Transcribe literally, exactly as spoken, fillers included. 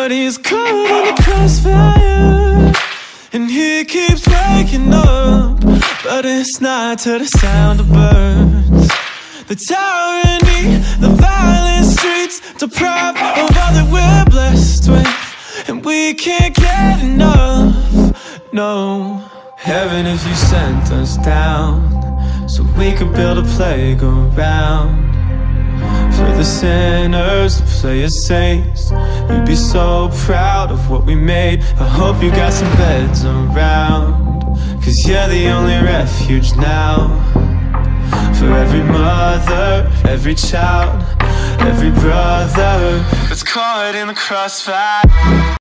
but he's caught in the crossfire, and he keeps waking up, but it's not to the sound of birds. The tyranny, the violent streets, deprived of all that we're blessed with, and we can't get enough, no. Heaven, if you sent us down so we could build a playground for the sinners to play as saints, you'd be so proud of what we made. I hope you got some beds around, 'cause you're the only refuge now. For every mother, every child, every brother that's caught in the crossfire.